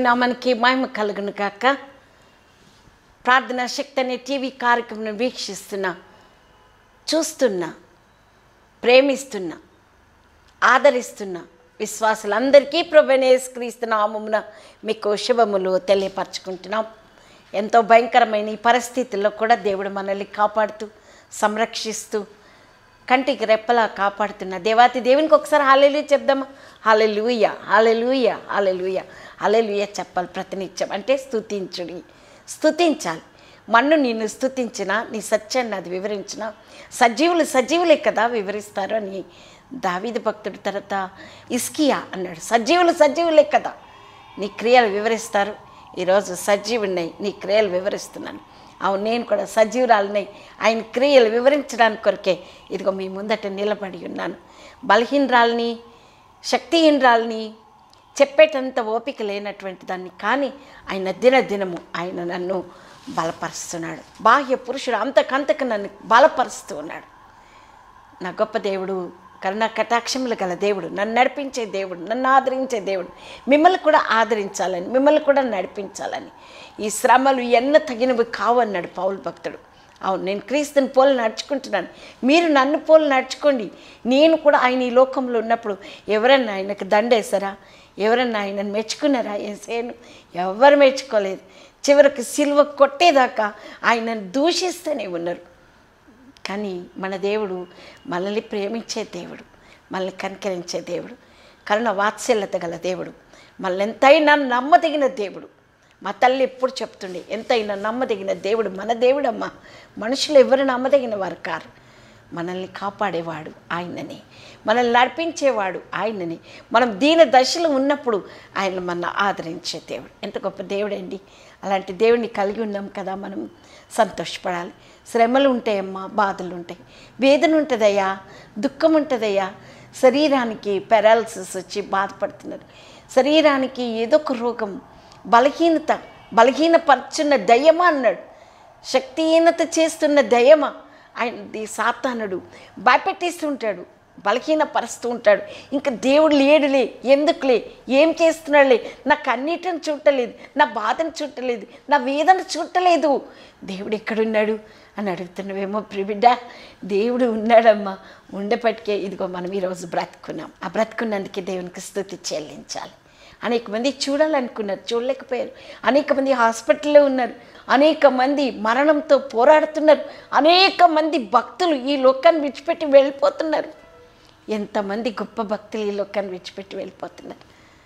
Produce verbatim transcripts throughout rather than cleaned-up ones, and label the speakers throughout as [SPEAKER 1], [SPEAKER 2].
[SPEAKER 1] నామానికి మహిమ కలుగును కాక. ప్రార్థనా శక్తి అనే టీవీ కార్యక్రమం వీక్షిస్తున్నా, చూస్తున్నా, ప్రేమిస్తున్నా, ఆదరిస్తున్నా విశ్వాసులందరికీ ప్రభువైన యేసుక్రీస్తు నామమున మీకు శుభములు తెలియపరచుకుంటున్నాం. ఎంతో భయంకరమైన ఈ పరిస్థితుల్లో కూడా దేవుడు మనల్ని కాపాడుతూ, సంరక్షిస్తూ, కంటికి రెప్పలా కాపాడుతున్న దేవాతి దేవునికి ఒకసారి హల్లెలూయా చెప్దామా? హల్లెలూయా, హల్లెలూయా, హల్లెలూయా, హల్లెలూయా చెప్పాలి ప్రతినిత్యం. అంటే స్తుతించుడి, స్తుతించాలి. మన్ను నిన్ను స్తుతించిన, నీ సత్యాన్ని అది వివరించిన, సజీవులు సజీవులే కదా వివరిస్తారు అని దావీదు భక్తుడు తర్వాత ఇస్కియా అన్నాడు. సజీవులు సజీవులే కదా నీ క్రియలు వివరిస్తారు. ఈరోజు సజీవున్నాయి, నీ క్రియలు వివరిస్తున్నాను. అవును, నేను కూడా సజీవురాలున్నాయి, ఆయన క్రియలు వివరించడానికి కొరకే ఇదిగో మీ ముందట నిలబడి ఉన్నాను. బలహీనరాల్ని, శక్తిహీనరాల్ని, చెప్పేటంత ఓపిక లేనటువంటి దాన్ని, కానీ ఆయన దినదినము ఆయన నన్ను బలపరుస్తున్నాడు. బాహ్య పురుషుడు అంతకంతకు నన్ను బలపరుస్తూ ఉన్నాడు. నా గొప్ప దేవుడు, కరుణా కటాక్షములు గల దేవుడు, నన్ను నడిపించే దేవుడు, నన్ను ఆదరించే దేవుడు, మిమ్మల్ని కూడా ఆదరించాలని, మిమ్మల్ని కూడా నడిపించాలని. ఈ శ్రమలు ఎన్న తగినవి కావు అన్నాడు పౌలు భక్తుడు. అవును, నేను క్రీస్తుని పోలు నడుచుకుంటున్నాను, మీరు నన్ను పోలు నడుచుకోండి. నేను కూడా ఆయన ఈ లోకంలో ఉన్నప్పుడు ఎవరన్నా ఆయనకు దండేశారా? ఎవరన్నా ఆయనను మెచ్చుకున్నారా? ఏసేను ఎవరు మెచ్చుకోలేదు. చివరికి సిలువ కొట్టేదాకా ఆయనను దూషిస్తూనే ఉన్నారు. కానీ మన దేవుడు మనల్ని ప్రేమించే దేవుడు, మనల్ని కనికరించే దేవుడు, కరుణ వాత్సల్యత గల దేవుడు, మనల్ని ఎంతైనా నమ్మదగిన దేవుడు. మా తల్లి ఎప్పుడు చెప్తుండే, ఎంతైనా నమ్మదగిన దేవుడు మన దేవుడమ్మా. మనుషులు ఎవరు నమ్మదగిన వారు కారు. మనల్ని కాపాడేవాడు ఆయననే, మనల్ని నడిపించేవాడు ఆయననే. మనం దీన దశలో ఉన్నప్పుడు ఆయన మన ఆదరించే దేవుడు. ఎంత గొప్ప దేవుడండి. అలాంటి దేవుడిని కలిగి ఉన్నాం కదా, మనం సంతోషపడాలి. శ్రమలు ఉంటాయమ్మా, బాధలు ఉంటాయి, వేదన ఉంటుందయ్యా, దుఃఖం ఉంటుందయ్యా. శరీరానికి పెరాలసిస్ వచ్చి బాధపడుతున్నారు, శరీరానికి ఏదో ఒక రోగం, బలహీనత, బలహీనపరుచున్న దయ్యమా అన్నాడు. శక్తిహీనత చేస్తున్న దయ్యమా? ఆయన సాతానుడు భయపెట్టేస్తూ ఉంటాడు, బలహీనపరుస్తూ ఉంటాడు. ఇంకా దేవుడు లేడులే, ఎందుకులే, ఏం చేస్తున్నాడులే, నాకు అన్నిటిని చూడలేదు, నా బాధను చూడలేదు, నా వేదన చూడలేదు, దేవుడు ఎక్కడున్నాడు అని అడుగుతున్నావేమో ప్రిబిడ్డ. దేవుడు ఉన్నాడమ్మా, ఉండేపటికే ఇదిగో మనం ఈరోజు బ్రతుకున్నాం. ఆ బ్రతుకున్నందుకే దేవునికి స్తుతి చెల్లించాలి. అనేక మంది చూడాలనుకున్నారు, చూడలేకపోయారు. అనేక మంది హాస్పిటల్లో ఉన్నారు, అనేక మంది మరణంతో పోరాడుతున్నారు, అనేక మంది భక్తులు ఈ లోకాన్ని విడిచిపెట్టి వెళ్ళిపోతున్నారు. ఎంతమంది గొప్ప భక్తులు ఈ లోకాన్ని విడిచిపెట్టి వెళ్ళిపోతున్నారు.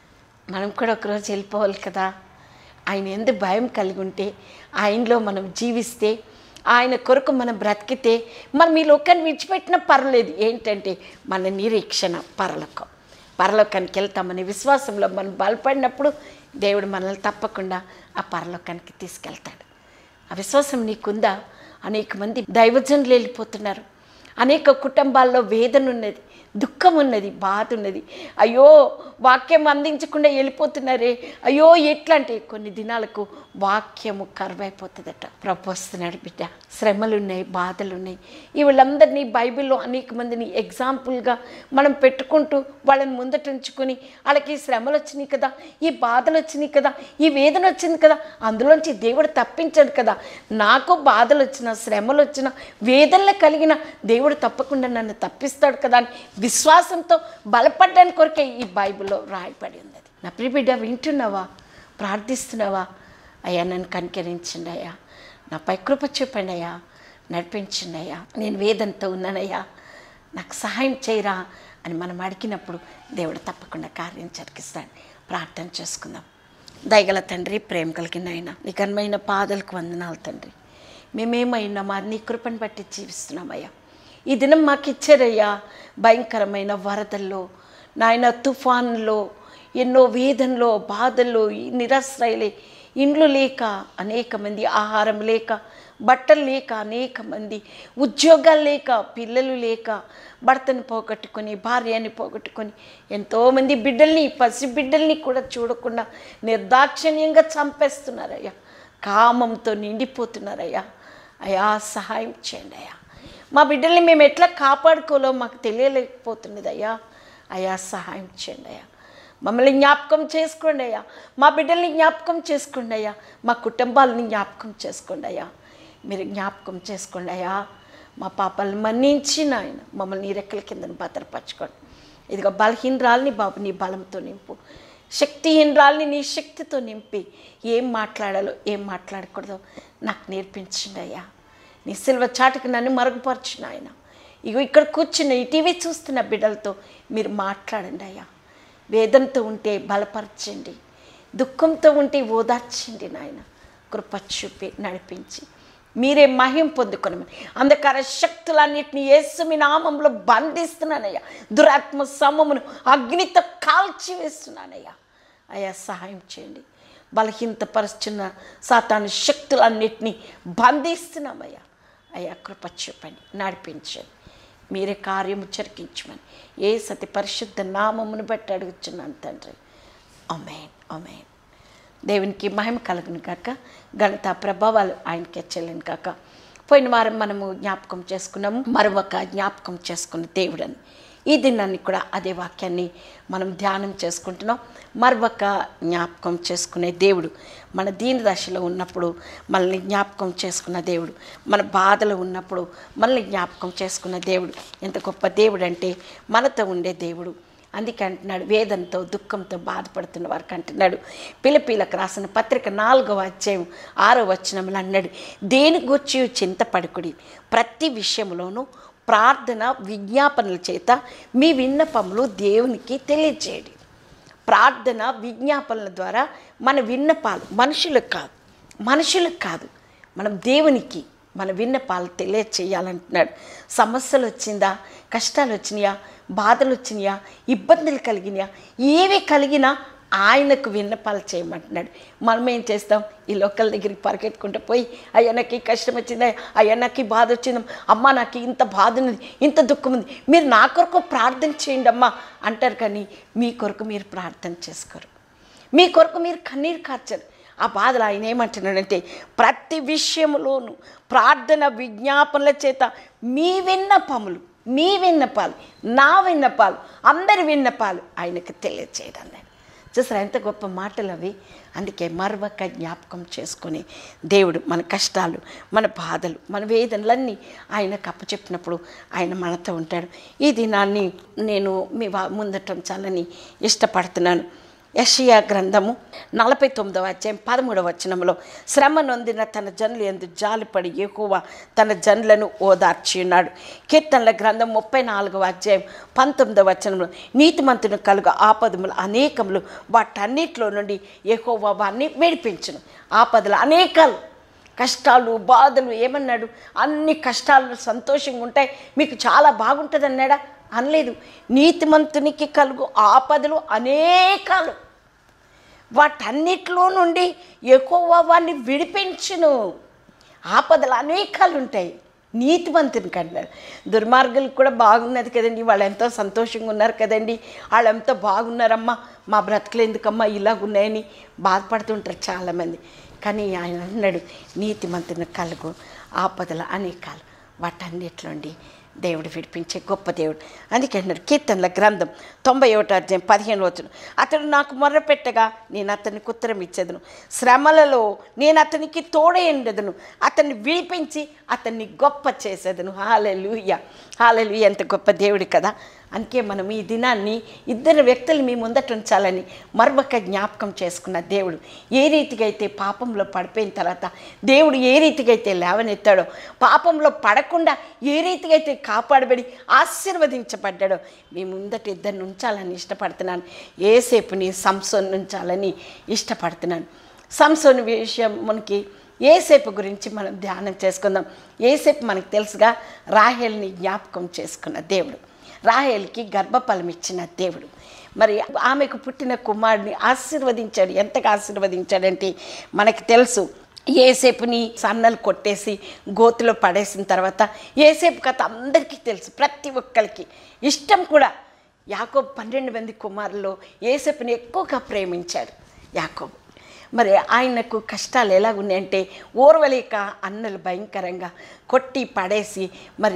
[SPEAKER 1] మనం కూడా ఒకరోజు వెళ్ళిపోవాలి కదా. ఆయన ఎందుకు భయం కలిగి ఉంటే, ఆయనలో మనం జీవిస్తే, ఆయన కొరకు మనం బ్రతికితే, మనం ఈ లోకాన్ని విడిచిపెట్టినా పర్లేదు. ఏంటంటే మన నిరీక్షణ పరలోకం. పరలోకానికి వెళ్తామనే విశ్వాసంలో మనం బలపడినప్పుడు దేవుడు మనల్ని తప్పకుండా ఆ పరలోకానికి తీసుకెళ్తాడు. ఆ విశ్వాసం నీకుందా? అనేక మంది దైవజనులు వెళ్ళిపోతున్నారు, అనేక కుటుంబాల్లో వేదన ఉన్నది, దుఃఖం ఉన్నది, బాధ ఉన్నది. అయ్యో వాక్యం అందించకుండా వెళ్ళిపోతున్నారే, అయ్యో ఎట్లా అంటే కొన్ని దినాలకు వాక్యము కరువైపోతుందట. ప్రభు వస్తున్నాడు బిడ్డ. శ్రమలు ఉన్నాయి, బాధలు ఉన్నాయి. ఈ వాళ్ళందరినీ బైబిల్లో అనేక మందిని ఎగ్జాంపుల్గా మనం పెట్టుకుంటూ వాళ్ళని ముందట ఉంచుకొని, వాళ్ళకి ఈ శ్రమలు వచ్చినాయి కదా, ఈ బాధలు వచ్చినాయి కదా, ఈ వేదన వచ్చింది కదా, అందులోంచి దేవుడు తప్పించాడు కదా. నాకు బాధలు వచ్చిన, శ్రమలు వచ్చిన, వేదనలు కలిగిన దేవుడు తప్పకుండా నన్ను తప్పిస్తాడు కదా అని విశ్వాసంతో బలపడడానికి కొరకే ఈ బైబిల్లో రాయబడి ఉన్నది. నా ప్రియ బిడ్డ, వింటున్నావా? ప్రార్థిస్తున్నావా? అయ్యా నన్ను కనికరించండి అయ్యా, నాపై కృప చూపండి అయ్యా, నడిపించండి అయ్యా, నేను వేదనతో ఉన్నానయ్యా, నాకు సహాయం చేయరా అని మనం అడిగినప్పుడు దేవుడు తప్పకుండా కార్యం జరిగిస్తాడు. ప్రార్థన చేసుకుందాం. దయగల తండ్రి, ప్రేమ కలిగిన ఆయన, నీ ఘనమైన పాదాలకు వందనాలు తండ్రి. మేమేమైనా మా నీ కృపను బట్టి జీవిస్తున్నామయ్యా. ఈ దినం మాకు ఇచ్చారయ్యా. భయంకరమైన వరదల్లో, నాయన తుఫాన్లో, ఎన్నో వేదనలో, బాధల్లో, నిరాశ్రయలే, ఇండ్లు లేక అనేక మంది, ఆహారం లేక, బట్టలు లేక అనేక మంది, ఉద్యోగాలు లేక, పిల్లలు లేక, భర్తను పోగొట్టుకొని, భార్యని పోగొట్టుకొని, ఎంతోమంది బిడ్డల్ని, పసి బిడ్డల్ని కూడా చూడకుండా నిర్దాక్షిణ్యంగా చంపేస్తున్నారయ్యా. కామంతో నిండిపోతున్నారయ్యా. అయ్యా సహాయం చేయండి అయ్యా. మా బిడ్డల్ని మేము ఎట్లా కాపాడుకోలో మాకు తెలియలేకపోతున్నది అయ్యా. అయ్యా సహాయం చేయండి అయ్యా. మమ్మల్ని జ్ఞాపకం చేసుకోండి అయ్యా, మా బిడ్డల్ని జ్ఞాపకం చేసుకోండి అయ్యా, మా కుటుంబాలని జ్ఞాపకం చేసుకోండి అయ్యా. మీరు జ్ఞాపకం చేసుకోండి అయ్యా. మా పాపాలను మన్నించి నాయన మమ్మల్ని నీ రెక్కల కిందను భద్రపరచుకోండి. ఇదిగో బలహీనరాల్ని బాబు నీ బలంతో నింపు, శక్తిహీనరాల్ని నీ శక్తితో నింపి ఏం మాట్లాడాలో ఏం మాట్లాడకూడదో నాకు నేర్పించండి అయ్యా. నీ సిల్వ చాటుకు నన్ను మరుగుపరచిన ఆయన. ఇగో ఇక్కడ కూర్చున్న ఈ టీవీ చూస్తున్న బిడ్డలతో మీరు మాట్లాడండి అయ్యా. వేదనతో ఉంటే బలపరచండి, దుఃఖంతో ఉంటే ఓదార్చండి నాయన. కృప చూపి నడిపించి మీరే మహిం పొందుకొనమని అంధకార శక్తులన్నిటిని యేసు మీ నామంలో బంధిస్తున్నానయ్యా. దురాత్మ సమమును అగ్నితో కాల్చి వేస్తున్నానయ్యా. అయ్యా సహాయం చేయండి. బలహీనతపరుచున్న సాతాను శక్తులన్నిటినీ బంధిస్తున్నామయ్యా. అయ్యా కృప చూపండి, నడిపించండి, మీరే కార్యము జరిగించమని ఏ సతి పరిశుద్ధ నామమును బట్టి అడుగుచున్నాను తండ్రి. ఆమేన్, ఆమేన్. దేవునికి మహిమ కలుగును కాక, ఘనత ప్రభావాలు ఆయనకే చెల్లిను కాక. పోయిన వారం మనము జ్ఞాపకం చేసుకున్నాము మరొక జ్ఞాపకం చేసుకున్న దేవుడని. ఈ దినాన్ని కూడా అదే వాక్యాన్ని మనం ధ్యానం చేసుకుంటున్నాం. మరొక జ్ఞాపకం చేసుకునే దేవుడు మన దీన దశలో ఉన్నప్పుడు మనల్ని జ్ఞాపకం చేసుకున్న దేవుడు, మన బాధలు ఉన్నప్పుడు మనల్ని జ్ఞాపకం చేసుకున్న దేవుడు. ఎంత గొప్ప దేవుడు అంటే మనతో ఉండే దేవుడు. అందుకే అంటున్నాడు, వేదనతో దుఃఖంతో బాధపడుతున్న వారికి అంటున్నాడు, పిలిపిలకు రాసిన పత్రిక నాలుగవ అధ్యాయం ఆరో వచనంలో అన్నాడు, దేని గూర్చి చింతపడకుడి, ప్రతి విషయంలోనూ ప్రార్థన విజ్ఞాపనల చేత మీ విన్నపములు దేవునికి తెలియజేయండి. ప్రార్థన విజ్ఞాపనల ద్వారా మన విన్నపాలు మనుషులకు కాదు మనుషులకు కాదు మనం దేవునికి మన విన్నపాలు తెలియచేయాలంటున్నాడు. సమస్యలు వచ్చిందా, కష్టాలు వచ్చినాయా, బాధలు వచ్చినాయా, ఇబ్బందులు కలిగినాయా, ఏవి కలిగినా ఆయనకు విన్నపాలు చేయమంటున్నాడు. మనం ఏం చేస్తాం, ఈ లోకల్ దగ్గరికి పరిగెత్తుకుంటూ పోయి అయ్యా నాకు ఈ కష్టం వచ్చిందా, అయ్యా నాకు ఈ బాధ వచ్చిందా, అమ్మ నాకు ఇంత బాధ ఉంది, ఇంత దుఃఖం ఉంది, మీరు నా కొరకు ప్రార్థన చేయండి అమ్మా అంటారు. కానీ మీ కొరకు మీరు ప్రార్థన చేసుకోరు, మీ కొరకు మీరు కన్నీరు కార్చరు. ఆ బాధలు ఆయన ఏమంటున్నాడంటే, ప్రతి విషయంలోనూ ప్రార్థన విజ్ఞాపనల చేత మీ విన్నపములు మీ విన్నపాలు నా విన్నపాలు అందరి విన్నపాలు ఆయనకు తెలియచేయడం. చూసారా ఎంత గొప్ప మాటలు అవి. అందుకే మరొక జ్ఞాపకం చేసుకొని దేవుడు మన కష్టాలు, మన బాధలు, మన వేదనలన్నీ ఆయనకు అప్పచెప్పినప్పుడు ఆయన మనతో ఉంటాడు. ఈ దినాన్ని నేను మీ ముందటం చాలని ఇష్టపడుతున్నాను. యెషయా గ్రంథము నలభై తొమ్మిదవ అధ్యాయం పదమూడవ వచనంలో, శ్రమ నొందిన తన జనులు ఎందు జాలిపడి యెహోవా తన జనులను ఓదార్చి ఉన్నాడు. కీర్తనల గ్రంథం ముప్పై నాలుగవ అధ్యాయం పంతొమ్మిదవ వచనంలో, నీతిమంతుని కలుగు ఆపదములు అనేకములు, వాటన్నిటిలో నుండి యెహోవా వారిని విడిపించును. ఆపదలు అనేకాలు, కష్టాలు బాధలు ఏమన్నాడు, అన్ని కష్టాలు సంతోషంగా ఉంటాయి, మీకు చాలా బాగుంటుంది అన్నాడా? అనలేదు. నీతిమంతునికి కలుగు ఆపదలు అనేకాలు, వాటన్నిటిలో నుండి యెహోవా వారిని విడిపించును. ఆపదలు అనేకాలు ఉంటాయి నీతిమంతునికి అన్నాడు. దుర్మార్గులకు కూడా బాగున్నది కదండి, వాళ్ళు ఎంతో సంతోషంగా ఉన్నారు కదండి, వాళ్ళు ఎంతో బాగున్నారమ్మా, మా బ్రతుకులు ఎందుకమ్మా ఇలాగున్నాయని బాధపడుతుంటారు చాలామంది. కానీ ఆయన అన్నాడు, నీతిమంతుని కలుగు ఆపదలు అనేకాలు, వాటన్నిటిలోండి దేవుడు విడిపించే గొప్ప దేవుడు. అందుకే అన్నాడు కీర్తనల గ్రంథం తొంభై ఒకటో అధ్యాయం పదిహేను వచనం, అతడు నాకు మొర్ర పెట్టగా నేను అతనికి ఉత్తరం ఇచ్చేదను, శ్రమలలో నేను అతనికి తోడైండెదను, అతన్ని విడిపించి అతన్ని గొప్ప చేసేదను. హల్లెలూయా, హల్లెలూయా. ఎంత గొప్ప దేవుడు కదా. అందుకే మనం ఈ దినాన్ని ఇద్దరు వ్యక్తులు మీ ముందట ఉంచాలని మరొక జ్ఞాపకం చేసుకున్న దేవుడు ఏ రీతిగా అయితే పాపంలో పడిపోయిన తర్వాత దేవుడు ఏ రీతిగా అయితే లేవనెత్తాడో, పాపంలో పడకుండా ఏ రీతిగా అయితే కాపాడబడి ఆశీర్వదించబడ్డాడో మీ ముందట ఇద్దరిని ఉంచాలని ఇష్టపడుతున్నాను. యోసేపుని సంసోను ఉంచాలని ఇష్టపడుతున్నాను. సంసోను విషయం మనకి యోసేపు గురించి మనం ధ్యానం చేసుకుందాం. యోసేపు మనకు తెలుసుగా రాహేల్ని జ్ఞాపకం చేసుకున్న దేవుడు, రాహేల్కి గర్భఫలం ఇచ్చిన దేవుడు. మరి ఆమెకు పుట్టిన కుమారుడిని ఆశీర్వదించాడు. ఎంతగా ఆశీర్వదించాడంటే మనకి తెలుసు. యోసేపుని సన్నలు కొట్టేసి గోతిలో పడేసిన తర్వాత యోసేపు కథ అందరికీ తెలుసు, ప్రతి ఒక్కరికి ఇష్టం కూడా. యాకోబు పన్నెండు మంది కుమారుల్లో యోసేపుని ఎక్కువగా ప్రేమించాడు యాకోబు. మరి ఆయనకు కష్టాలు ఎలాగున్నాయంటే, ఓర్వలేక అన్నలు భయంకరంగా కొట్టి పడేసి మరి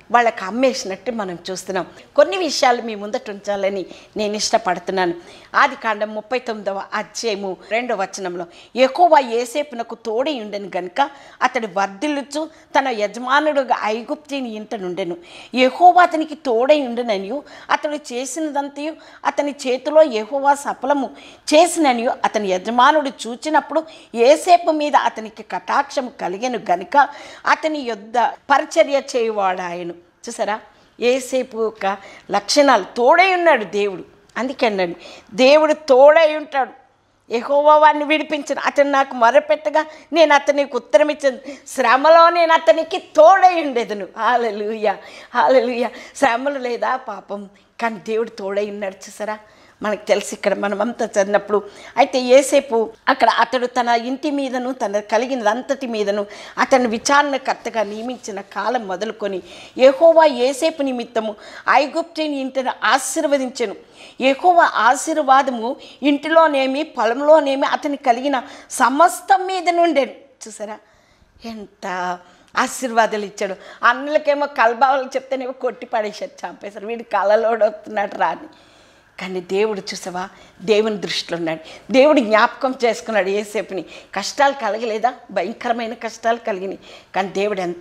[SPEAKER 1] వాళ్ళకి అమ్మేసినట్టు మనం చూస్తున్నాం. కొన్ని విషయాలు మీ ముందట ఉంచాలని నేను ఇష్టపడుతున్నాను. ఆది కాండం ముప్పై తొమ్మిదవ అధ్యాయము రెండవ వచనంలో, యెహోవా యోసేపునకు తోడై ఉండెను గనుక అతడు వర్ధిల్లుచు తన యజమానుడుగా ఐగుప్తుని ఇంట నుండెను. యెహోవా అతనికి తోడై ఉండెననియు అతడు చేసినదంతయు అతని చేతిలో యెహోవా సఫలము చేసిననియు అతని యజమానుడు చూచినప్పుడు యోసేపు మీద అతనికి కటాక్షము కలిగెను గనుక అతని యొద్ద పరిచర్య చేయువాడాయను. చూసారా, యోసేపు యొక్క లక్షణాలు. తోడై ఉన్నాడు దేవుడు. అందుకే అన్నాడు, దేవుడు తోడై ఉంటాడు. యెహోవా వాడిని విడిపించను, అతను నాకు మొరపెట్టగా నేను అతనికి ఉత్తరం ఇచ్చాను, శ్రమలో నేను అతనికి తోడై ఉండేదను. హల్లెలూయా, హల్లెలూయా. శ్రమలు లేదా పాపం, కానీ దేవుడు తోడై ఉన్నాడు. చూసారా, మనకు తెలిసి ఇక్కడ మనమంతా చదివినప్పుడు. అయితే యోసేపు అక్కడ అతడు తన ఇంటి మీదను తన కలిగినదంతటి మీదను అతను విచారణకర్తగా నియమించిన కాలం మొదలుకొని యెహోవా యోసేపు నిమిత్తము ఐగుప్తుని ఇంటిని ఆశీర్వదించెను. యెహోవా ఆశీర్వాదము ఇంటిలోనేమి పొలంలోనేమి అతని కలిగిన సమస్తం మీద నుండెను. చూసారా, ఎంత ఆశీర్వాదాలు ఇచ్చాడు. అన్నలకేమో కలబావలు చెప్తేనేమో కొట్టి పడేసారు, చంపేశారు, వీడి కళ్ళలోడు వస్తున్నాడు రాని. కానీ దేవుడు చూసావా, దేవుని దృష్టిలో ఉన్నాడు. దేవుడు జ్ఞాపకం చేసుకున్నాడు యోసేపుని. కష్టాలు కలగలేదా? భయంకరమైన కష్టాలు కలిగినాయి. కానీ దేవుడు ఎంత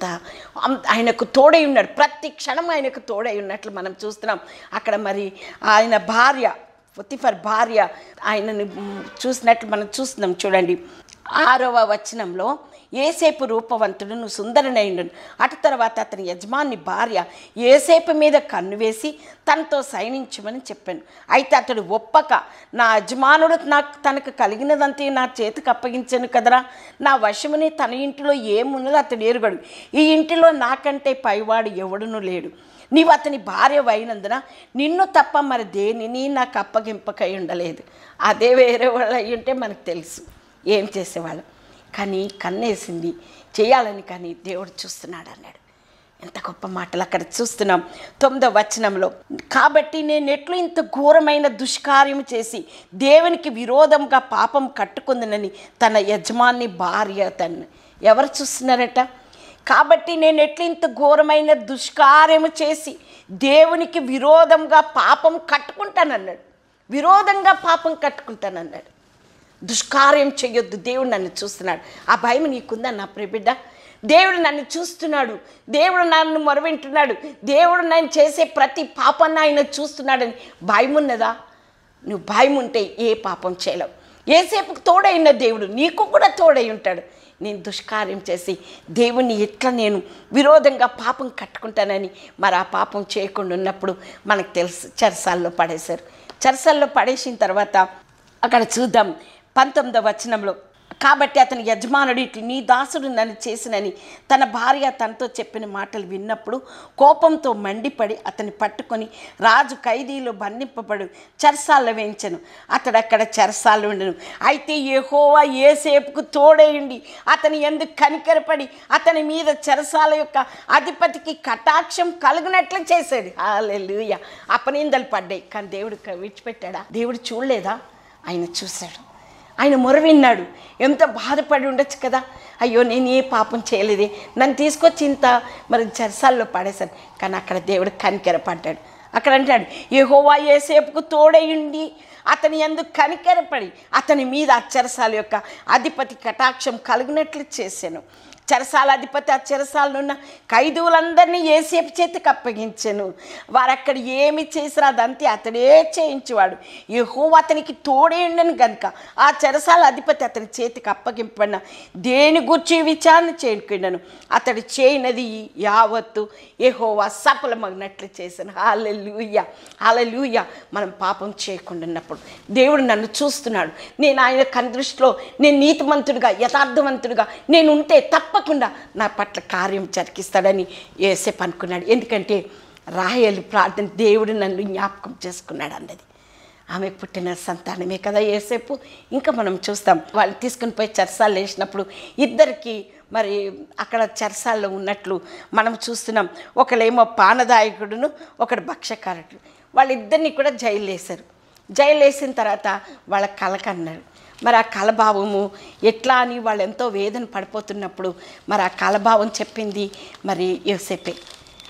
[SPEAKER 1] ఆయనకు తోడై ఉన్నాడు. ప్రతి క్షణం ఆయనకు తోడై ఉన్నట్లు మనం చూస్తున్నాం. అక్కడ మరి ఆయన భార్య పొతిఫర్ భార్య ఆయనని చూసినట్లు మనం చూస్తున్నాం. చూడండి, ఆరవ వచనంలో, యోసేపు రూపవంతుడును సుందరునైండును. అటు తర్వాత అతని యజమాని భార్య యోసేపు మీద కన్ను వేసి తనతో శయనించమని చెప్పాను. అయితే అతడు ఒప్పక, నా యజమానుడు నాకు తనకు కలిగినదంతే నా చేతికి అప్పగించాను కదరా, నా వశముని తన ఇంటిలో ఏమున్నదో అతడు ఎరుగడు, ఈ ఇంటిలో నాకంటే పైవాడు ఎవడునూ లేడు, నీవు అతని భార్య అయినందున నిన్ను తప్ప మరి దేనిని నాకు అప్పగింపకై ఉండలేదు. అదే వేరే వాళ్ళు అయ్యి ఉంటే మనకు తెలుసు ఏం చేసేవాళ్ళం. కానీ కన్నేసింది చేయాలని, కానీ దేవుడు చూస్తున్నాడు అన్నాడు. ఎంత గొప్ప మాటలు అక్కడ చూస్తున్నాం. తొమ్మిదవ వచనంలో, కాబట్టి నేను ఎట్లు ఇంత ఘోరమైన దుష్కార్యం చేసి దేవునికి విరోధంగా పాపం కట్టుకుందనని తన యజమాని భార్య తను ఎవరు చూస్తున్నారట? కాబట్టి నేను ఎట్లు ఇంత ఘోరమైన దుష్కార్యము చేసి దేవునికి విరోధంగా పాపం కట్టుకుంటానన్నాడు. విరోధంగా పాపం కట్టుకుంటానన్నాడు. దుష్కార్యం చేయొద్దు, దేవుడు నన్ను చూస్తున్నాడు. ఆ భయం నీకుందా నా ప్రియబిడ్డ? దేవుడు నన్ను చూస్తున్నాడు, దేవుడు నన్ను మొరవింటున్నాడు, దేవుడు నేను చేసే ప్రతి పాపాన్ని ఆయన చూస్తున్నాడని భయం ఉన్నదా? నువ్వు భయం ఉంటే ఏ పాపం చేయలేవు. యోసేపుకు తోడైన దేవుడు నీకు కూడా తోడై ఉంటాడు. నేను దుష్కార్యం చేసి దేవుణ్ణి ఎట్లా నేను విరోధంగా పాపం కట్టుకుంటానని, మరి ఆ పాపం చేయకుండా ఉన్నప్పుడు మనకు తెలుసు చెరసాల్లో పడేశారు. చెరసాల్లో పడేసిన తర్వాత అక్కడ చూద్దాం పంతొమ్మిదవ వచనంలో, కాబట్టి అతని యజమానుడు ఇట్లు నీ దాసుడు నన్ను చేసినని తన భార్య తనతో చెప్పిన మాటలు విన్నప్పుడు కోపంతో మండిపడి అతన్ని పట్టుకొని రాజు ఖైదీలో బంధింపబడు చెరసాల్లో వేయించెను. అతడు అక్కడ చెరసాల్లో ఉండెను. అయితే యెహోవా యోసేపుకు తోడేయుండి అతని యందు కనికరపడి అతని మీద చెరసాల యొక్క అధిపతికి కటాక్షం కలుగునట్లు చేశాడు. హల్లెలూయా. అపనిందలు పడ్డాయి, కానీ దేవుడు విడిచిపెట్టాడా? దేవుడు చూడలేదా? ఆయన చూశాడు, ఆయన మొర విన్నాడు. ఎంత బాధపడి ఉండొచ్చు కదా, అయ్యో నేను ఏ పాపం చేయలేదే, నన్ను తీసుకొచ్చి ఇంత మరి చెరసాల్లో పడేశాను. కానీ అక్కడ దేవుడు కనికెరపడ్డాడు. అక్కడ అంటాడు, యెహోవా యోసేపుకు తోడయుండి అతని యందు కనికెరపడి అతని మీద ఆ చెరసాల యొక్క అధిపతి కటాక్షం కలిగినట్లు చేశాను. చెరసాల అధిపతి ఆ చెరసాలను ఉన్న ఖైదీవులందరినీ యోసేపు చేతికి అప్పగించాను. వారు అక్కడ ఏమి చేసినా అదంతే అతడే చేయించేవాడు. యెహోవా అతనికి తోడే ఉండను కనుక ఆ చెరసాల అధిపతి అతని చేతికి అప్పగింపడిన దేని గురించి విచారణ చేయకుండాను అతడు చేయనది యావత్తు యెహోవా సఫలమగినట్లు చేశాను. హల్లెలూయా, హల్లెలూయా. మనం పాపం చేయకుండా ఉన్నప్పుడు దేవుడు నన్ను చూస్తున్నాడు. నేను ఆయన కన్ను దృష్టిలో నేను నీతిమంతుడిగా యథార్థవంతుడిగా నేను ఉంటే తప్ప తప్పకుండా నా పట్ల కార్యం జరిగిస్తాడని యోసేపు అనుకున్నాడు. ఎందుకంటే రాహేలు ప్రార్థన దేవుడు నన్ను జ్ఞాపకం చేసుకున్నాడు అన్నది. ఆమెకు పుట్టిన సంతానమే కదా యోసేపు. ఇంకా మనం చూస్తాం, వాళ్ళు తీసుకుని పోయి చెరసాల్లో వేసినప్పుడు ఇద్దరికి మరి అక్కడ చెరసాల్లో ఉన్నట్లు మనం చూస్తున్నాం. ఒకళ్ళేమో పానదాయకుడును ఒకడు భక్షకారుడు. వాళ్ళిద్దరిని కూడా జైలు వేశారు. జైలు వేసిన తర్వాత వాళ్ళ కలకన్నారు. మరి ఆ కలభావము ఎట్లా అని వాళ్ళు ఎంతో వేదన పడిపోతున్నప్పుడు మరి ఆ కలభావం చెప్పింది మరి యోసేపే.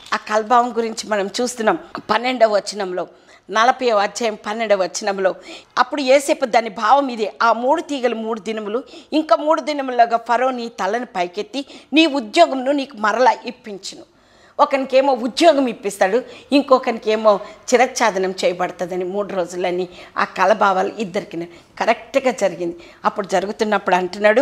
[SPEAKER 1] ఆ కలభావం గురించి మనం చూస్తున్నాం పన్నెండవ వచనంలో, నలభై అధ్యాయం పన్నెండవ వచనంలో. అప్పుడు యోసేపు దాని భావం ఇదే: ఆ మూడు తీగలు మూడు దినములు, ఇంకా మూడు దినములుగా ఫరో నీ తలను పైకెత్తి నీ ఉద్యోగంను నీకు మరలా ఇప్పించును. ఒకనికేమో ఉద్యోగం ఇప్పిస్తాడు, ఇంకొకనికేమో చిరచ్ఛాదనం చేయబడుతుందని మూడు రోజులని ఆ కలభావాలు ఇద్దరికి కరెక్ట్గా జరిగింది. అప్పుడు జరుగుతున్నప్పుడు అంటున్నాడు,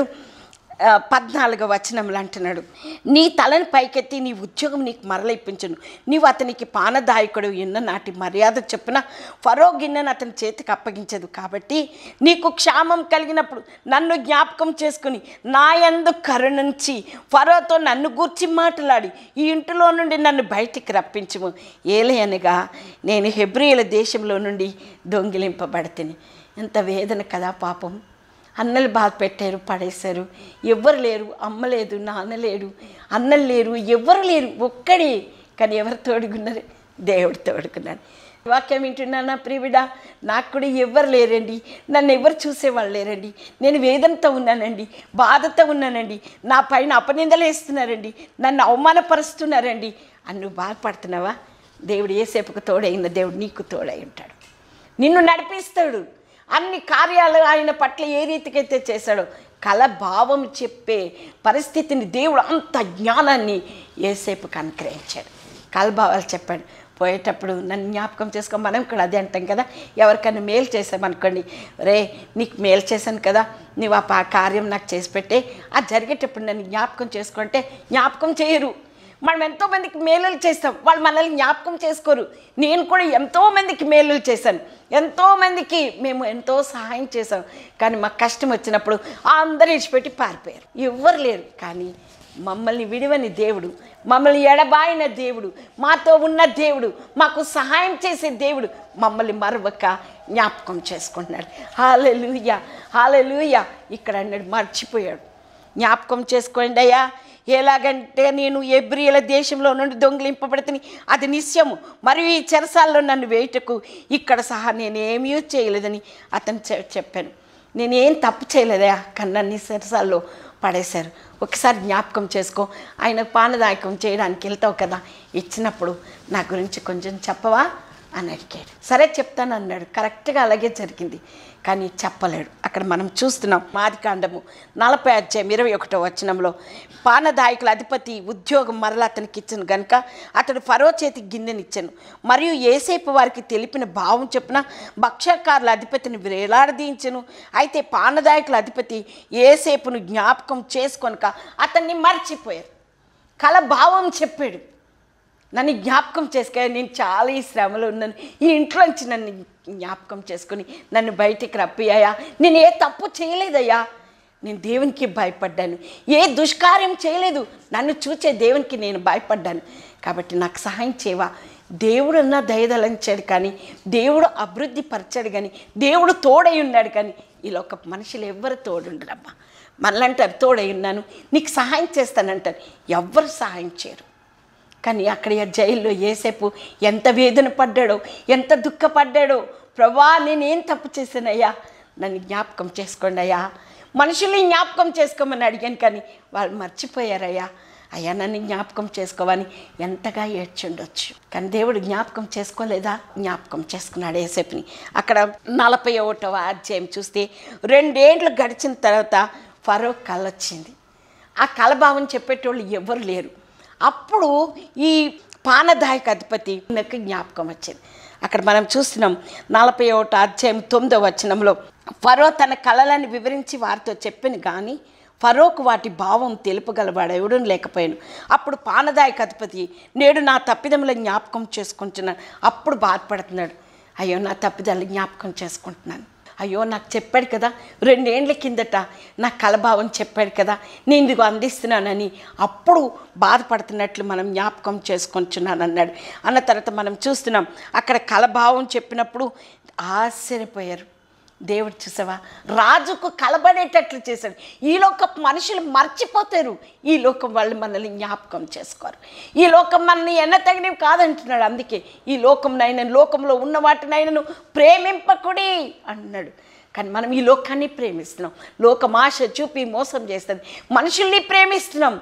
[SPEAKER 1] పద్నాలుగో వచనంలో అంటున్నాడు, నీ తలను పైకెత్తి నీ ఉద్యోగం నీకు మరల ఇప్పించును. నీవు అతనికి పానదాయకుడు ఎన్న నాటి మర్యాద చెప్పున ఫరో గిన్నెను అతని చేతికి అప్పగించదు. కాబట్టి నీకు క్షామం కలిగినప్పుడు నన్ను జ్ఞాపకం చేసుకుని నా యందు కరుణించి ఫరోతో నన్ను గూర్చి మాట్లాడి ఈ ఇంటిలో నుండి నన్ను బయటికి రప్పించుము. ఏలయనగా నేను హెబ్రీయుల దేశంలో నుండి దొంగిలింపబడితిని. ఎంత వేదన కదా పాపం. అన్నలు బాధ పెట్టారు, పడేశారు. ఎవ్వరు లేరు, అమ్మ లేదు, నాన్న లేడు, అన్నలు లేరు, ఎవ్వరు లేరు, ఒక్కడే. కానీ ఎవరు తోడుకున్నారు? దేవుడు తోడుకున్నాడు. వాక్యం వింటున్నానా ప్రియుడా? నాకు కూడా ఎవ్వరు లేరండి, నన్ను ఎవరు చూసేవాళ్ళు లేరండి, నేను వేదనతో ఉన్నానండి, బాధతో ఉన్నానండి, నా పైన అపనిందలు వేస్తున్నారండి, నన్ను అవమానపరుస్తున్నారండి అని నువ్వు బాధపడుతున్నావా? దేవుడు యేసేపుకు తోడైన దేవుడు నీకు తోడై ఉంటాడు, నిన్ను నడిపిస్తాడు. అన్ని కార్యాలు ఆయన పట్ల ఏ రీతికైతే చేశాడో కల భావం చెప్పే పరిస్థితిని దేవుడు అంత జ్ఞానాన్ని యేసేపుకు అనుగ్రహించాడు. కలభావాలు చెప్పాడు. పోయేటప్పుడు నన్ను జ్ఞాపకం చేసుకో. మనం కూడా అదే అంటాం కదా, ఎవరికైనా మేలు చేసామనుకోండి, రే నీకు మేలు చేశాను కదా, నువ్వు ఆ కార్యం నాకు చేసి పెట్టే, అది జరిగేటప్పుడు నన్ను జ్ఞాపకం చేసుకుంటే జ్ఞాపకం చేయరు. మనం ఎంతోమందికి మేలులు చేస్తాం, వాళ్ళు మనల్ని జ్ఞాపకం చేసుకోరు. నేను కూడా ఎంతోమందికి మేలులు చేశాను, ఎంతోమందికి మేము ఎంతో సహాయం చేసాం. కానీ మాకు కష్టం వచ్చినప్పుడు అందరూ ఇచ్చిపెట్టి పారిపోయారు, ఎవ్వరు లేరు. కానీ మమ్మల్ని విడివని దేవుడు, మమ్మల్ని ఎడబాయిన దేవుడు, మాతో ఉన్న దేవుడు, మాకు సహాయం చేసే దేవుడు మమ్మల్ని మరొక జ్ఞాపకం చేసుకుంటున్నాడు. హల్లెలూయా, హల్లెలూయా. ఇక్కడ అన్నాడు, మర్చిపోయాడు. జ్ఞాపకం చేసుకోండి అయ్యా, ఎలాగంటే నేను హెబ్రీయుల దేశంలో నుండి దొంగిలింపబడితిని, అది నిశ్చయము. మరియు ఈ చెరసాల్లో నన్ను వేయుటకు ఇక్కడ సహా నేనేమీ చేయలేదని అతను చెప్పాను. నేనేం తప్పు చేయలేదయా, కన్నన్ని చెరసాల్లో పడేశారు. ఒకసారి జ్ఞాపకం చేసుకో, ఆయన పానదాయకం చేయడానికి వెళ్తావు కదా, ఇచ్చినప్పుడు నా గురించి కొంచెం చెప్పవా అని అడిగాడు. సరే చెప్తాను అన్నాడు. కరెక్ట్గా అలాగే జరిగింది. కానీ చెప్పలేడు. అక్కడ మనం చూస్తున్నాం ఆదికాండము నలభై అధ్యాయం ఇరవై ఒకటో వచనంలో, పానదాయకుల అధిపతి ఉద్యోగం మరలా అతనికి ఇచ్చను గనుక అతడు ఫరో చేతి గిన్నెనిచ్చాను. మరియు యేసేపు వారికి తెలిపిన భావం చెప్పున భక్ష్యకారుల అధిపతిని వేలాడదీయించెను. అయితే పానదాయకుల అధిపతి యేసేపును జ్ఞాపకం చేసుకొనక అతన్ని మర్చిపోయారు. కల భావం చెప్పాడు, నన్ను జ్ఞాపకం చేసుకో, నేను చాలా ఈ శ్రమలో ఉన్నాను, ఈ ఇంట్లోంచి నన్ను జ్ఞాపకం చేసుకుని నన్ను బయటికి రప్పియ్యా, నేను ఏ తప్పు చేయలేదయ్యా, నేను దేవునికి భయపడ్డాను, ఏ దుష్కార్యం చేయలేదు, నన్ను చూచే దేవునికి నేను భయపడ్డాను, కాబట్టి నాకు సహాయం చేయవా. దేవుడు అన్న దయదలంచాడు, కానీ దేవుడు అభివృద్ధి పరిచాడు, కానీ దేవుడు తోడై ఉన్నాడు. కానీ ఇలా ఒక మనుషులు ఎవ్వరు తోడుండరమ్మా. మనలంటారు తోడై ఉన్నాను, నీకు సహాయం చేస్తానంటారు, ఎవ్వరు సహాయం చేయరు. కానీ అక్కడ జైల్లో యేసేపు ఎంత వేదన పడ్డాడో, ఎంత దుఃఖపడ్డాడో. ప్రభా నేనేం తప్పు చేశానయ్యా, నన్ను జ్ఞాపకం చేసుకోండి అయ్యా. మనుషుల్ని జ్ఞాపకం చేసుకోమని అడిగాను, కానీ వాళ్ళు మర్చిపోయారయ్యా. అయ్యా నన్ను జ్ఞాపకం చేసుకోవని ఎంతగా ఏడ్చుండొచ్చు. కానీ దేవుడు జ్ఞాపకం చేసుకోలేదా? జ్ఞాపకం చేసుకున్నాడు యేసేపుని. అక్కడ నలభై ఒకటవ అధ్యాయం చూస్తే, రెండేండ్లు గడిచిన తర్వాత ఫరో కల వచ్చింది. ఆ కలభావం చెప్పేటోళ్ళు ఎవరు లేరు. అప్పుడు ఈ పానదాయక అధిపతి నాకు జ్ఞాపకం వచ్చింది. అక్కడ మనం చూస్తున్నాం నలభై ఒకటో అధ్యాయం తొమ్మిదో వచనంలో, ఫరో తన కలలను వివరించి వారితో చెప్పాను, కానీ ఫరోకు వాటి భావం తెలుపగలవాడు ఎవడూ లేకపోయాను. అప్పుడు పానదాయక అధిపతి, నేడు నా తప్పిదముల జ్ఞాపకం చేసుకుంటున్నాను. అప్పుడు బాధపడుతున్నాడు, అయ్యో నా తప్పిదాలు జ్ఞాపకం చేసుకుంటున్నాను, అయ్యో నాకు చెప్పాడు కదా, రెండేండ్ల కిందట నా కలభావం చెప్పాడు కదా, నేను ఇదిగో అందిస్తున్నానని అప్పుడు బాధపడుతున్నట్లు మనం జ్ఞాపకం చేసుకుంటున్నాను అన్నాడు. అన్న తర్వాత మనం చూస్తున్నాం అక్కడ కలభావం చెప్పినప్పుడు ఆశ్చర్యపోయారు. దేవుడు చూసావా, రాజుకు కలబడేటట్లు చేశాడు. ఈ లోకపు మనుషులు మర్చిపోతారు, ఈ లోకం వాళ్ళు మనల్ని జ్ఞాపకం చేసుకోరు. ఈ లోకం మనల్ని ఎన్నతగినవి కాదంటున్నాడు. అందుకే ఈ లోకంనైనా లోకంలో ఉన్న వాటినైనాను ప్రేమింపకుడి అన్నాడు. కానీ మనం ఈ లోకాన్ని ప్రేమిస్తున్నాం, లోకం ఆశ చూపి మోసం చేస్తుంది, మనుషుల్ని ప్రేమిస్తున్నాం.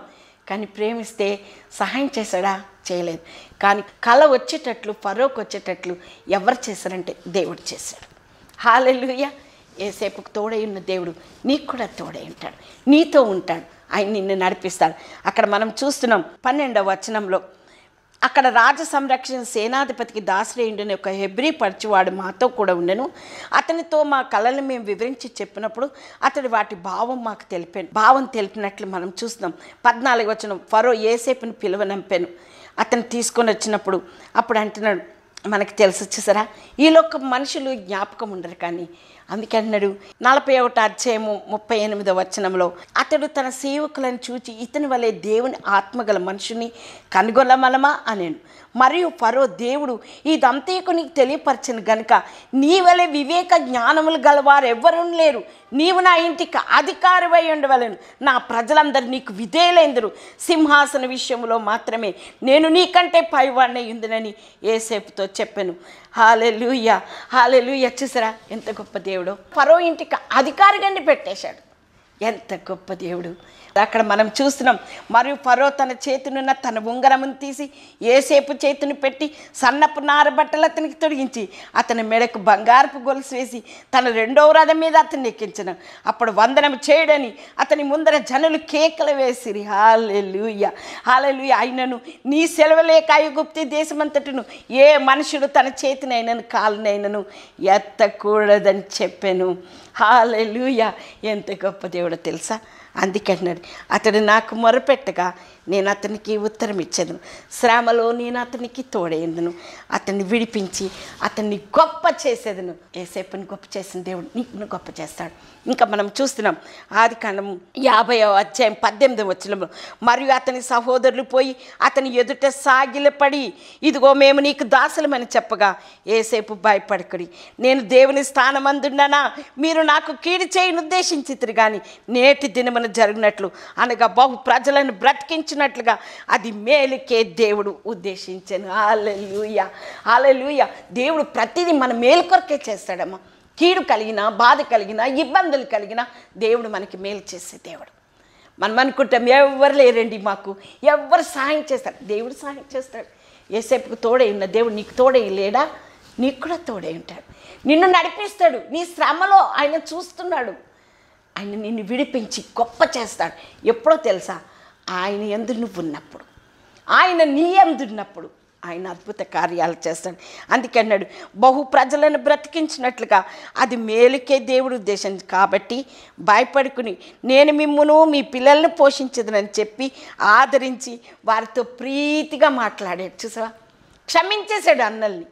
[SPEAKER 1] కానీ ప్రేమిస్తే సహాయం చేశాడా? చేయలేదు. కానీ కళ వచ్చేటట్లు, ఫరోకు వచ్చేటట్లు ఎవరు చేశారంటే దేవుడు చేశాడు. హల్లెలూయా. యోసేపుకు తోడై ఉన్న దేవుడు నీకు కూడా తోడై ఉంటాడు, నీతో ఉంటాడు, ఆయన నిన్ను నడిపిస్తాడు. అక్కడ మనం చూస్తున్నాం పన్నెండవ వచనంలో, అక్కడ రాజ సంరక్షణ సేనాధిపతికి దాసుడైండని ఒక హెబ్రీ పరచువాడు మాతో కూడా ఉండెను. అతనితో మా కళలు మేము వివరించి చెప్పినప్పుడు అతడు వాటి భావం మాకు తెలిపాను. భావం తెలిపినట్లు మనం చూస్తున్నాం. పద్నాలుగు వచనం, ఫరో యోసేపుని పిలువనంపాను. అతను తీసుకొని వచ్చినప్పుడు అప్పుడు అంటున్నాడు, మనకు తెలుసు వచ్చేసరా ఈలోక మనుషులు జ్ఞాపకం ఉండరు, కానీ అందుకే అన్నాడు నలభై ఒకటి అధ్యాయము ముప్పై ఎనిమిదో వచనంలో, అతడు తన సేవకులను చూచి ఇతని వలె దేవుని ఆత్మగల మనుషుని కనుగొనమలమా అనేను. మరియు ఫరో దేవుడు ఇదంతకు నీకు తెలియపరచను గనుక నీ వలె వివేక జ్ఞానములు గలవారు ఎవ్వరూ లేరు, నీవు నా ఇంటికి అధికారివై ఉండవలను, నా ప్రజలందరూ నీకు విధేయులైందరు, సింహాసన విషయంలో మాత్రమే నేను నీకంటే పైవాడినై ఉందినని యోసేపుతో చెప్పాను. హల్లెలూయా, హల్లెలూయా. చూసారా ఎంత గొప్ప దేవుడు. ఫరో ఇంటికి అధికారిగానే పెట్టేశాడు. ఎంత గొప్ప దేవుడు. అక్కడ మనం చూస్తున్నాం. మరియు ఫరో తన చేతినున్న తన ఉంగరమును తీసి యోసేపు చేతిని పెట్టి సన్నపు నార బట్టలు అతనికి తొడిగించి అతని మెడకు బంగారపు గొలుసు వేసి తన రెండవ రథం మీద అతన్ని ఎక్కించను. అప్పుడు వందనం చేయడని అతని ముందర జనులు కేకలు వేసిరి. హల్లెలూయా, హల్లెలూయా. అయినను నీ సెలవులేక ఐగుప్తు దేశమంతటను ఏ మనుషుడు తన చేతినైనను కాలునైనను ఎత్తకూడదని చెప్పాను. హల్లెలూయా. ఎంత గొప్ప దేవుడో తెలుసా. అందుకన్నాడు, అతడు నాకు మొరపెట్టగా నేను అతనికి ఉత్తరం ఇచ్చేదను, శ్రమలో నేను అతనికి తోడేందును, అతన్ని విడిపించి అతన్ని గొప్ప చేసేదను. యోసేపుని గొప్ప చేసిన దేవుడు నీకు గొప్ప చేస్తాడు. ఇంకా మనం చూస్తున్నాం ఆది కాండం యాభై అధ్యాయం పద్దెనిమిది వచనంలో, మరియు అతని సహోదరులు పోయి అతని ఎదుట సాగిలపడి ఇదిగో మేము నీకు దాసులమని చెప్పగా యోసేపు భయపడకుడి, నేను దేవుని స్థానమందున్నానా, మీరు నాకు కీడు చేయను ఉద్దేశించితిరి కానీ నేటి దినమున జరిగినట్లు అనగా బహు ప్రజలను బ్రతికించినట్లుగా అది మేలుకే దేవుడు ఉద్దేశించాను. హల్లెలూయా, హల్లెలూయా. దేవుడు ప్రతిదీ మన మేలు కొరకే చేస్తాడమ్మా. కీడు కలిగినా, బాధ కలిగినా, ఇబ్బందులు కలిగినా దేవుడు మనకి మేలు చేసే దేవుడు. మనం అనుకుంటాం ఎవరు లేరండి మాకు, ఎవరు సహాయం చేస్తారు. దేవుడు సహాయం చేస్తాడు. యోసేపుకు తోడై ఉన్న దేవుడు నీకు తోడై లేడా? నీకు కూడా తోడై ఉంటాడు. నిన్ను నడిపిస్తాడు. నీ శ్రమలో ఆయన చూస్తున్నాడు. ఆయన నిన్ను విడిపించి గొప్ప చేస్తాడు. ఎప్పుడో తెలుసా? ఆయన యందు నువ్వు ఉన్నప్పుడు, ఆయన నీ యందు ఉన్నప్పుడు ఆయన అద్భుత కార్యాలు చేస్తాడు. అందుకే అన్నాడు బహు ప్రజలను బ్రతికించినట్లుగా అది మేలుకే దేవుడు ఉద్దేశం. కాబట్టి భయపడుకుని నేను మిమ్మును మీ పిల్లల్ని పోషించదనని చెప్పి ఆదరించి వారితో ప్రీతిగా మాట్లాడాడు. చూసావా, క్షమించేశాడు అన్నల్ని.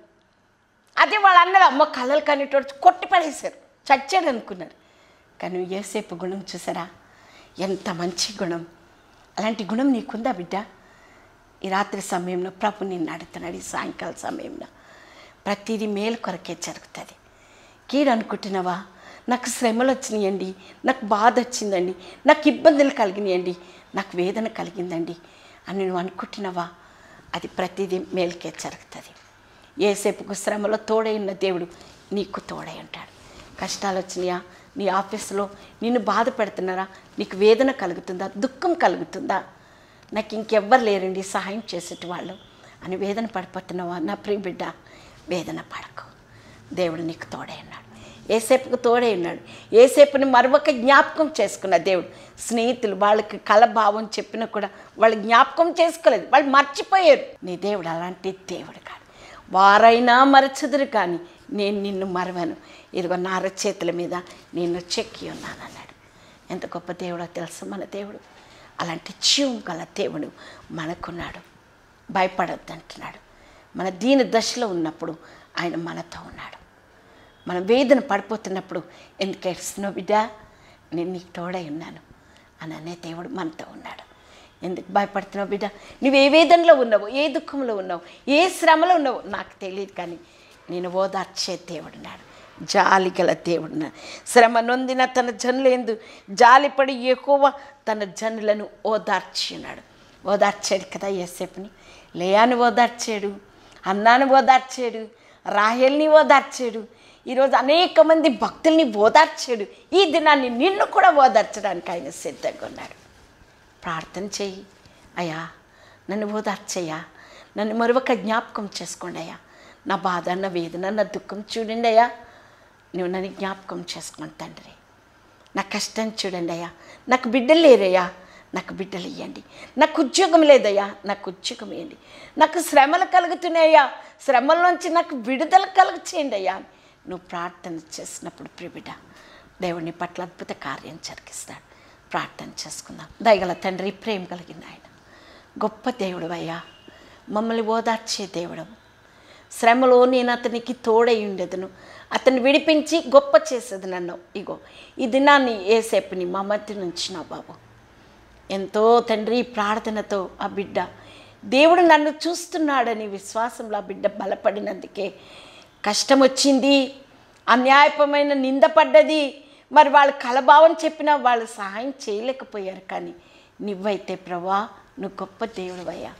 [SPEAKER 1] అదే వాళ్ళ అన్నలు అమ్మ కళ్ళలు కనేటోడు కొట్టి పడేశారు, చచ్చాడు అనుకున్నారు. కానీ యోసేపు గుణం చూసారా, ఎంత మంచి గుణం. అలాంటి గుణం నీకుందా బిడ్డ? ఈ రాత్రి సమయంలో ప్రభు నిన్ను అడుగుతున్నాడు. ఈ సాయంకాల సమయంలో ప్రతిదీ మేలు కొరకే జరుగుతుంది. కీడు అనుకుంటున్నావా? నాకు శ్రమలు వచ్చినాయండి, నాకు బాధ వచ్చిందండి, నాకు ఇబ్బందులు కలిగినాయండి, నాకు వేదన కలిగిందండి అని నువ్వు అనుకుంటున్నావా? అది ప్రతిదీ మేలుకే జరుగుతుంది. యోసేపుకు శ్రమలో తోడై ఉన్న దేవుడు నీకు తోడై ఉంటాడు. కష్టాలు వచ్చినాయా? నీ ఆఫీసులో నిన్ను బాధ పెడుతున్నారా? నీకు వేదన కలుగుతుందా? దుఃఖం కలుగుతుందా? నాకు ఇంకెవ్వరు లేరండి సహాయం చేసేటి వాళ్ళు అని వేదన పడిపోతున్నావా? నా ప్రియ బిడ్డ, వేదన పడకు. దేవుడు నీకు తోడై ఉన్నాడు. యోసేపుకు తోడై ఉన్నాడు. యోసేపుని మరొక జ్ఞాపకం చేసుకున్న దేవుడు. స్నేహితులు వాళ్ళకి కలభావం చెప్పినా కూడా వాళ్ళు జ్ఞాపకం చేసుకోలేదు, వాళ్ళు మర్చిపోయారు. నీ దేవుడు అలాంటి దేవుడు కాదు. వారైనా మరచుదురు కానీ నేను నిన్ను మరవను, ఇదిగో నా అరచేతుల మీద నిన్ను చెక్కి ఉన్నాను అన్నాడు. ఎంత గొప్ప దేవుడో తెలుసు మన దేవుడు. అలాంటి జీవం గల దేవుడు మనకున్నాడు. భయపడొద్దు అంటున్నాడు. మన దీని దశలో ఉన్నప్పుడు ఆయన మనతో ఉన్నాడు. మనం వేదన పడిపోతున్నప్పుడు ఎందుకు ఏడుస్తున్నావు బిడ్డ, నేను నీకు తోడై ఉన్నాను అని అనే దేవుడు మనతో ఉన్నాడు. ఎందుకు భయపడుతున్నావు బిడ్డ? నువ్వు ఏ వేదనలో ఉన్నావు, ఏ దుఃఖంలో ఉన్నావు, ఏ శ్రమలో ఉన్నావు నాకు తెలియదు, కానీ నేను ఓదార్చే దేవుడున్నాడు, జాలి గల దేవుడున్నాడు. శ్రమ నొందిన తన జనులందు జాలిపడి యెహోవా తన జనులను ఓదార్చి ఉన్నాడు. ఓదార్చాడు కదా యోసేపుని. లేయాను ఓదార్చాడు, అన్నాను ఓదార్చాడు, రాహేల్ని ఓదార్చాడు. ఈరోజు అనేక మంది భక్తుల్ని ఓదార్చాడు. ఈ దినాన్ని నిన్ను కూడా ఓదార్చడానికి ఆయన సిద్ధంగా ఉన్నాడు. ప్రార్థన చెయ్యి, అయ్యా నన్ను ఓదార్చయ్యా, నన్ను మరొక జ్ఞాపకం చేసుకోండి అయ్యా. నా బాధ, నా వేదన, నా దుఃఖం చూడండి అయ్యా. నువ్వు నన్ను జ్ఞాపకం చేసుకోండి తండ్రి. నా కష్టం చూడండి అయ్యా. నాకు బిడ్డలు లేరయ్యా, నాకు బిడ్డలు ఇవ్వండి. నాకు ఉద్యోగం లేదయ్యా, నాకు ఉద్యోగం ఇవ్వండి. నాకు శ్రమలు కలుగుతున్నాయ్యా, శ్రమల్లోంచి నాకు విడుదల కలుగ చేయండి అయ్యా. నువ్వు ప్రార్థన చేసినప్పుడు ప్రియబిడ్డ దేవుని పట్ల అద్భుత కార్యం జరిగిస్తాడు. ప్రార్థన చేసుకుందాం. దయగల తండ్రి, ప్రేమ కలిగిన ఆయన, గొప్ప దేవుడు అయ్యా, మమ్మల్ని ఓదార్చే దేవుడు. శ్రమలో నేను అతనికి తోడై ఉండేదను, అతన్ని విడిపించి గొప్ప చేసేది నన్ను. ఇగో ఈ దినాన్ని ఏసేపుని మా మధ్య నుంచి నా బాబు ఎంతో తండ్రి ప్రార్థనతో ఆ బిడ్డ దేవుడు నన్ను చూస్తున్నాడని విశ్వాసంలో ఆ బిడ్డ బలపడినందుకే కష్టం వచ్చింది, అన్యాయపమైన నింద పడ్డది. మరి వాళ్ళు కలభావం చెప్పినా వాళ్ళు సహాయం చేయలేకపోయారు. కానీ నువ్వైతే ప్రభా నువ్వు గొప్ప దేవుడివయ్యా.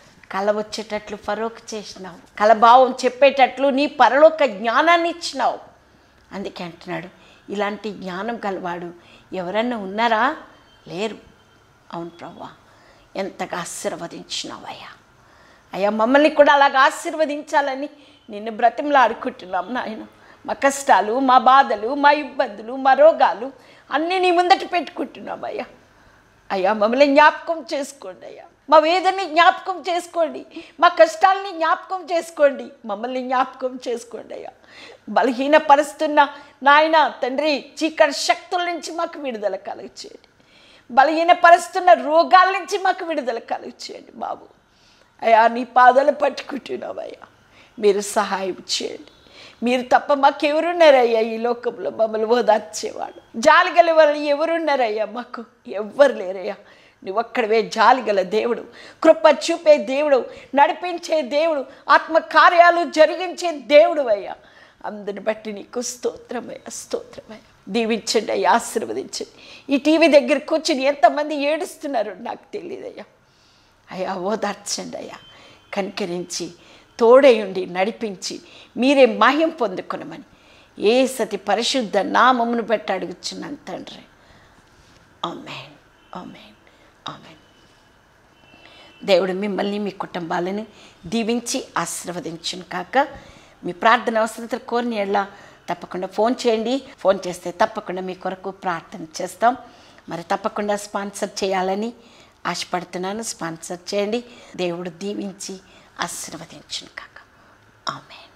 [SPEAKER 1] కళ వచ్చేటట్లు ఫరోకు చేసినావు, కలభావం చెప్పేటట్లు నీ పరలోక జ్ఞానాన్ని ఇచ్చినావు. అందుకే అంటున్నాడు, ఇలాంటి జ్ఞానం గలవాడు ఎవరన్నా ఉన్నారా? లేరు. అవును ప్రభా, ఎంతగా ఆశీర్వదించినావయ్యా. అయ్యా మమ్మల్ని కూడా అలాగ ఆశీర్వదించాలని నిన్ను బ్రతిమలాడుకుంటున్నాం నాయన. మా కష్టాలు, మా బాధలు, మా ఇబ్బందులు, మా రోగాలు అన్నీ నీ ముందట పెట్టుకుంటున్నాం అయ్యా. అయ్యా మమ్మల్ని జ్ఞాపకం చేసుకోండి అయ్యా. మా వేదనని జ్ఞాపకం చేసుకోండి, మా కష్టాలని జ్ఞాపకం చేసుకోండి, మమ్మల్ని జ్ఞాపకం చేసుకోండి అయ్యా. బలహీనపరుస్తున్న నాయన తండ్రి చీకటి శక్తుల నుంచి మాకు విడుదల కలుగచేయండి. బలహీనపరుస్తున్న రోగాల నుంచి మాకు విడుదల కలుగచేయండి బాబు. అయ్యా నీ పాదాలు పట్టుకుంటున్నావయ్యా, మీరు సహాయం చేయండి. మీరు తప్ప మాకెవరున్నారయ్యా ఈ లోకంలో మమ్మల్ని ఓదార్చేవాడు? జాలిగల వాళ్ళు ఎవరున్నారయ్యా? మాకు ఎవ్వరు లేరయ్యా. నువ్వు ఒక్కడవే జాలిగల దేవుడు, కృప చూపే దేవుడు, నడిపించే దేవుడు, ఆత్మకార్యాలు జరిగించే దేవుడు అయ్యా. అందుని బట్టి నీకు స్తోత్రమయ్యా, స్తోత్రమయ్యా. దీవించండి అయ్యా, ఆశీర్వదించండి. ఈ టీవీ దగ్గర కూర్చుని ఎంతమంది ఏడుస్తున్నారో నాకు తెలియదయ్యా. అయ్యా ఓదార్చండి అయ్యా, కనికరించి తోడయుండి నడిపించి మీరే మహిమ పొందుకునమని ఏ సతి పరిశుద్ధ నామమును బట్టి అడుగుచున్నాను తండ్రి. ఆమేన్, ఆమేన్, ఆమేన్. దేవుడు మిమ్మల్ని మీ కుటుంబాలను దీవించి ఆశీర్వదించును కాక. మీ ప్రార్థన అవసరతలు కోరిన యెడల తప్పకుండా ఫోన్ చేయండి. ఫోన్ చేస్తే తప్పకుండా మీ కొరకు ప్రార్థన చేస్తాం. మరి తప్పకుండా స్పాన్సర్ చేయాలని ఆశపడుతున్నాను. స్పాన్సర్ చేయండి. దేవుడు దీవించి ఆశీర్వదించును కాక. ఆమేన్.